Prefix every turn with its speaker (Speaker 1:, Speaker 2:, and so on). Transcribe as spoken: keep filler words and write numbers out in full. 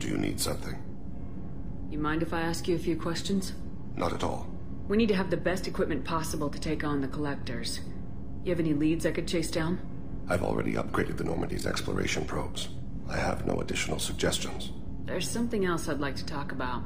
Speaker 1: Do you need something?
Speaker 2: You mind if I ask you a few questions?
Speaker 1: Not at all.
Speaker 2: We need to have the best equipment possible to take on the Collectors. You have any leads I could chase down?
Speaker 1: I've already upgraded the Normandy's exploration probes. I have no additional suggestions.
Speaker 2: There's something else I'd like to talk about.